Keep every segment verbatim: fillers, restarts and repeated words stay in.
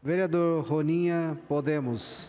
Vereador Roninha, Podemos.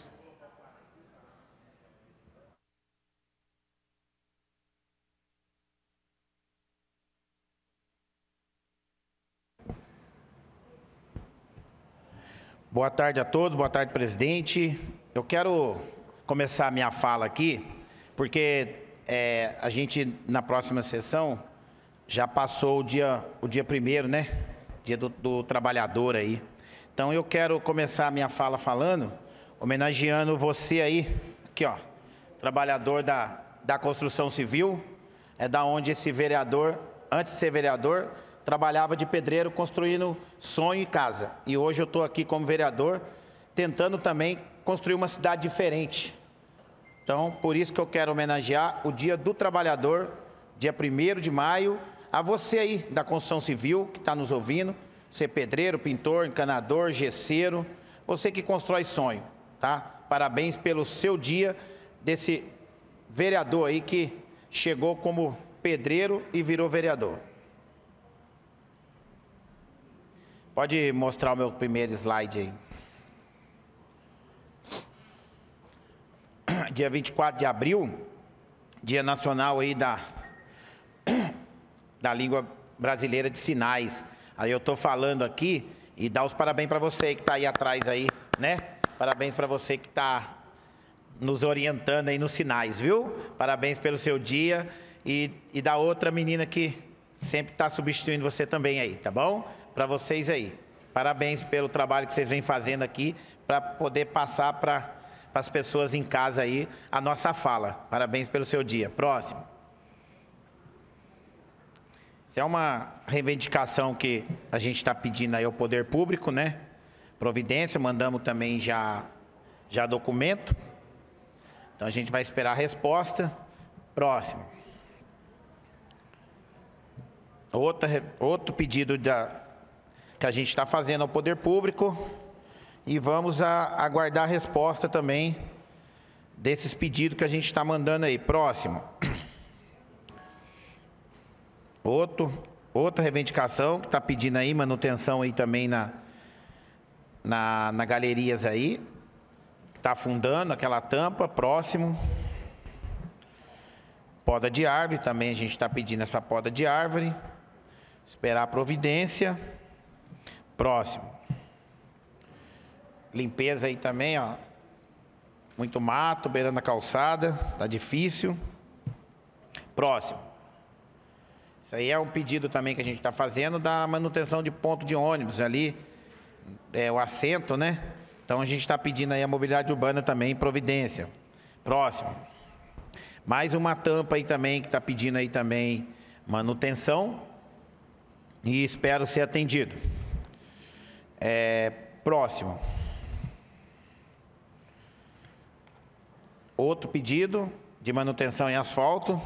Boa tarde a todos, boa tarde, presidente. Eu quero começar a minha fala aqui, porque é, a gente, na próxima sessão, já passou o dia, o dia primeiro, né? Dia do, do trabalhador aí. Então, eu quero começar a minha fala falando, homenageando você aí, aqui ó, trabalhador da, da construção civil, é da onde esse vereador, antes de ser vereador, trabalhava de pedreiro construindo sonho e casa. E hoje eu estou aqui como vereador, tentando também construir uma cidade diferente. Então, por isso que eu quero homenagear o Dia do Trabalhador, dia primeiro de maio, a você aí da construção civil que está nos ouvindo, você pedreiro, pintor, encanador, gesseiro, você que constrói sonho, tá? Parabéns pelo seu dia desse vereador aí que chegou como pedreiro e virou vereador. Pode mostrar o meu primeiro slide aí. Dia vinte e quatro de abril, Dia Nacional aí da, da Língua Brasileira de Sinais. Aí eu estou falando aqui e dá os parabéns para você que está aí atrás aí, né? Parabéns para você que está nos orientando aí nos sinais, viu? Parabéns pelo seu dia e, e da outra menina que sempre está substituindo você também aí, tá bom? Para vocês aí. Parabéns pelo trabalho que vocês vêm fazendo aqui para poder passar para as pessoas em casa aí a nossa fala. Parabéns pelo seu dia. Próximo. Isso é uma reivindicação que a gente está pedindo aí ao poder público, né? Providência, mandamos também já, já documento. Então a gente vai esperar a resposta. Próximo. Outra, outro pedido da... que a gente está fazendo ao poder público e vamos a, aguardar a resposta também desses pedidos que a gente está mandando aí. Próximo. Outro, outra reivindicação que está pedindo aí, manutenção aí também na, na, na galerias aí, que está afundando aquela tampa. Próximo. Poda de árvore, também a gente está pedindo essa poda de árvore. Esperar a providência. Próximo. Limpeza aí também, ó. Muito mato, beirando a calçada, tá difícil. Próximo. Isso aí é um pedido também que a gente está fazendo da manutenção de ponto de ônibus ali, é o assento, né? Então a gente está pedindo aí a mobilidade urbana também, providência. Próximo. Mais uma tampa aí também que está pedindo aí também manutenção e espero ser atendido. É, próximo. Outro pedido de manutenção em asfalto.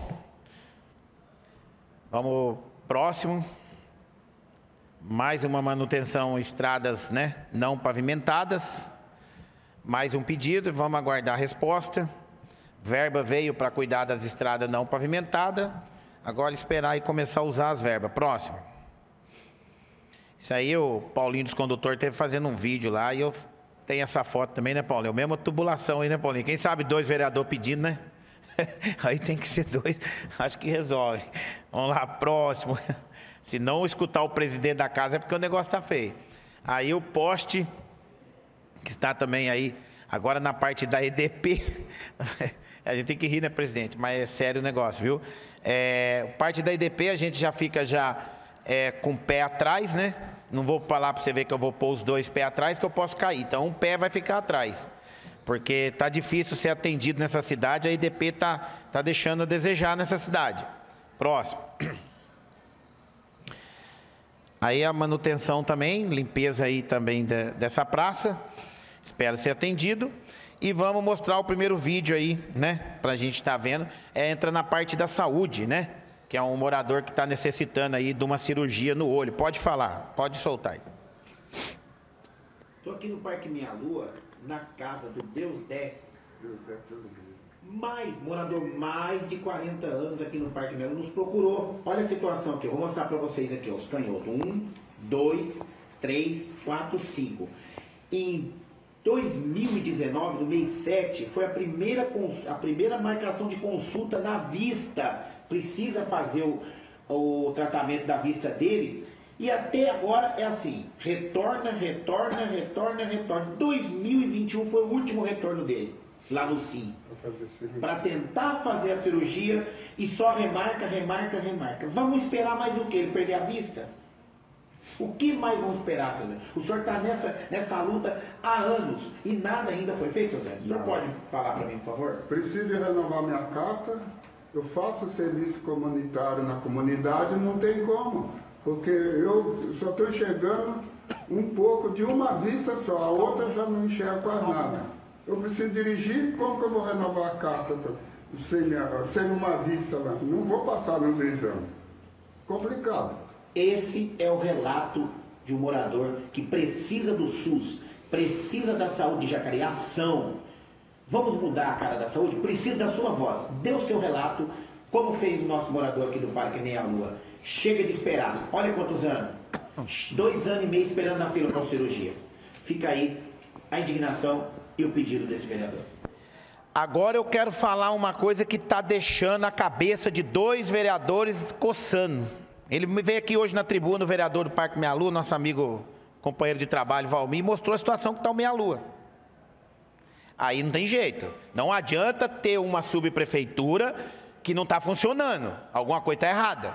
Vamos próximo. Mais uma manutenção em estradas, né, não pavimentadas. Mais um pedido, vamos aguardar a resposta. Verba veio para cuidar das estradas não pavimentadas. Agora esperar e começar a usar as verbas. Próximo. Isso aí o Paulinho dos Condutores teve fazendo um vídeo lá e eu tenho essa foto também, né, Paulinho? Mesma tubulação aí, né, Paulinho? Quem sabe dois vereadores pedindo, né? Aí tem que ser dois, acho que resolve. Vamos lá, próximo. Se não escutar o presidente da casa é porque o negócio está feio. Aí o poste, que está também aí, agora na parte da E D P, a gente tem que rir, né, presidente? Mas é sério o negócio, viu? É, parte da E D P a gente já fica já é, com o pé atrás, né? Não vou falar para você ver que eu vou pôr os dois pés atrás que eu posso cair. Então um pé vai ficar atrás. Porque está difícil ser atendido nessa cidade, a E D P está tá deixando a desejar nessa cidade. Próximo. Aí a manutenção também, limpeza aí também de, dessa praça. Espero ser atendido. E vamos mostrar o primeiro vídeo aí, né? Para a gente estar tá vendo. É, entra na parte da saúde, né? Que é um morador que está necessitando aí de uma cirurgia no olho. Pode falar, pode soltar aí. Estou aqui no Parque Minha Lua, na casa do Deus Dé, mais, morador mais de quarenta anos aqui no Parque Minha Lua, nos procurou. Olha a situação aqui, eu vou mostrar para vocês aqui, ó, os canhotos. Um, dois, três, quatro, cinco. em dois mil e dezenove, no mês sete, foi a primeira, a primeira marcação de consulta na vista. Precisa fazer o, o tratamento da vista dele. E até agora é assim, retorna, retorna, retorna, retorna. dois mil e vinte e um foi o último retorno dele, lá no Sim. Para tentar fazer a cirurgia e só remarca, remarca, remarca. Vamos esperar mais o quê? Ele perder a vista? O que mais vamos esperar, seu Zé? O senhor está nessa, nessa luta há anos e nada ainda foi feito, seu Zé? O senhor não pode falar para mim, por favor? Preciso renovar minha carta. Eu faço serviço comunitário na comunidade, não tem como. Porque eu só estou enxergando um pouco de uma vista só, a outra já não enxergo quase nada. Eu preciso dirigir, como que eu vou renovar a carta sem, sem uma vista lá? Não vou passar nos exames. Complicado. Esse é o relato de um morador que precisa do SUS, precisa da saúde de Jacareí, ação. Vamos mudar a cara da saúde? Precisa da sua voz. Dê o seu relato, como fez o nosso morador aqui do Parque Meia Lua. Chega de esperar. Olha quantos anos. Dois anos e meio esperando na fila para a cirurgia. Fica aí a indignação e o pedido desse vereador. Agora eu quero falar uma coisa que está deixando a cabeça de dois vereadores coçando. Ele veio aqui hoje na tribuna, o vereador do Parque Meia Lua, nosso amigo, companheiro de trabalho, Valmir, e mostrou a situação que está o Meia Lua. Aí não tem jeito. Não adianta ter uma subprefeitura que não está funcionando. Alguma coisa está errada.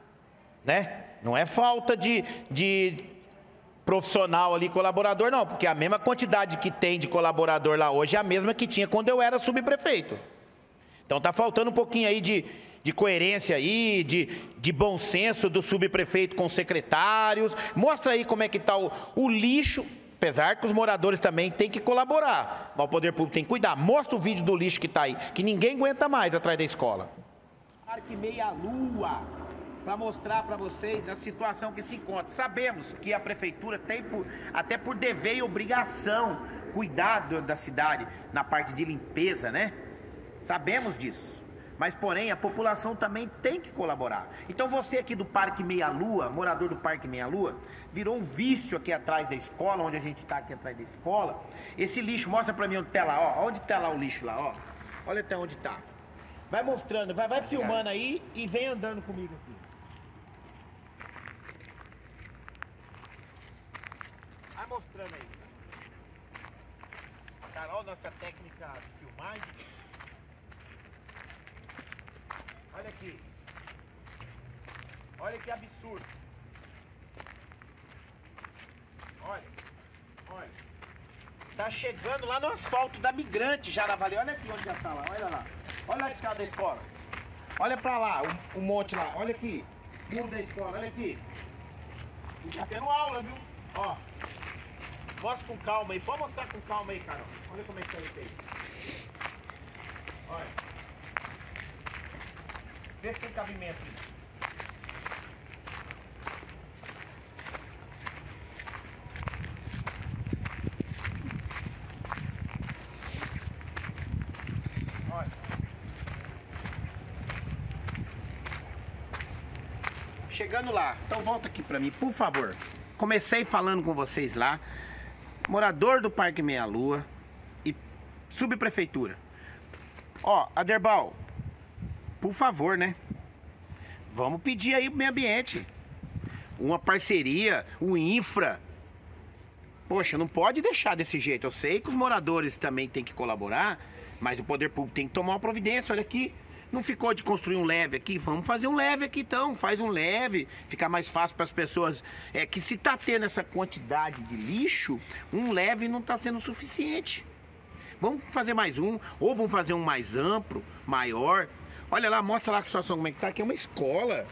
Né? Não é falta de, de profissional ali, colaborador, não. Porque a mesma quantidade que tem de colaborador lá hoje é a mesma que tinha quando eu era subprefeito. Então está faltando um pouquinho aí de, de coerência aí, de, de bom senso do subprefeito com os secretários. Mostra aí como é que está o, o lixo. Apesar que os moradores também têm que colaborar, mas o poder público tem que cuidar. Mostra o vídeo do lixo que está aí, que ninguém aguenta mais atrás da escola. Parque Meia Lua, para mostrar para vocês a situação que se encontra. Sabemos que a prefeitura tem, por, até por dever e obrigação, cuidar da cidade na parte de limpeza, né? Sabemos disso. Mas, porém, a população também tem que colaborar. Então, você aqui do Parque Meia Lua, morador do Parque Meia Lua, virou um vício aqui atrás da escola, onde a gente está aqui atrás da escola. Esse lixo, mostra pra mim onde tá lá, ó. Onde tá lá o lixo lá, ó. Olha até onde tá. Vai mostrando, vai, vai filmando aí e vem andando comigo aqui. Vai mostrando aí. Carol, nossa técnica de filmagem. Olha aqui. Olha que absurdo. Olha. Olha. Tá chegando lá no asfalto da Migrante, Jaravali. Olha aqui onde já tá lá. Olha lá. Olha lá de cá da escola. Olha pra lá, o, o monte lá. Olha aqui. Muro da escola. Olha aqui. E tá tendo aula, viu? Ó. Mostra com calma aí. Pode mostrar com calma aí, Carol. Olha como é que tá isso aí. Olha. Vê se tem cabimento. Olha. Chegando lá. Então volta aqui pra mim, por favor. Comecei falando com vocês lá. Morador do Parque Meia Lua e subprefeitura. Ó, Aderbal, por favor, né? Vamos pedir aí o meio ambiente. Uma parceria, o infra. Poxa, não pode deixar desse jeito. Eu sei que os moradores também têm que colaborar, mas o poder público tem que tomar uma providência. Olha aqui, não ficou de construir um leve aqui? Vamos fazer um leve aqui então. Faz um leve, fica mais fácil para as pessoas. É que se tá tendo essa quantidade de lixo, um leve não tá sendo suficiente. Vamos fazer mais um, ou vamos fazer um mais amplo, maior. Olha lá, mostra lá a situação como é que tá. Aqui é uma escola.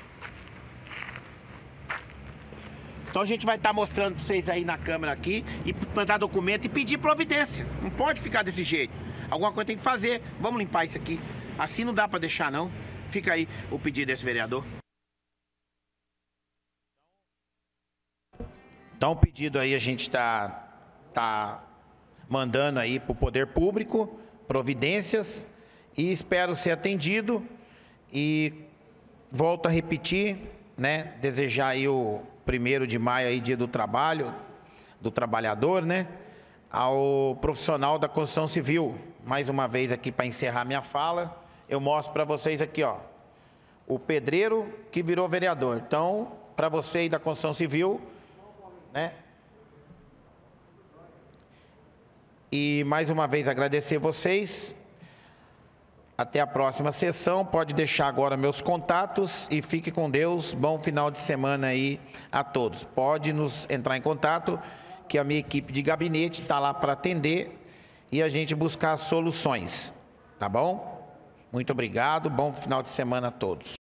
Então a gente vai estar tá mostrando pra vocês aí na câmera aqui e mandar documento e pedir providência. Não pode ficar desse jeito. Alguma coisa tem que fazer. Vamos limpar isso aqui. Assim não dá pra deixar não. Fica aí o pedido desse vereador. Então o pedido aí a gente tá, tá mandando aí pro poder público providências. E espero ser atendido e volto a repetir, né, desejar aí o primeiro de maio aí, dia do trabalho, do trabalhador, né, ao profissional da construção civil. Mais uma vez aqui para encerrar minha fala, eu mostro para vocês aqui, ó, o pedreiro que virou vereador. Então, para você aí da construção civil, né? E mais uma vez agradecer vocês. Até a próxima sessão. Pode deixar agora meus contatos e fique com Deus. Bom final de semana aí a todos. Pode nos entrar em contato, que a minha equipe de gabinete está lá para atender e a gente buscar soluções. Tá bom? Muito obrigado. Bom final de semana a todos.